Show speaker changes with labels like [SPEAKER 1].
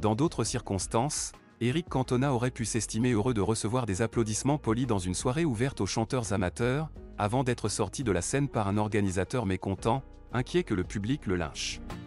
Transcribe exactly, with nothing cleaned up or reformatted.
[SPEAKER 1] Dans d'autres circonstances, Eric Cantona aurait pu s'estimer heureux de recevoir des applaudissements polis dans une soirée ouverte aux chanteurs amateurs, avant d'être sorti de la scène par un organisateur mécontent, inquiet que le public le lynche.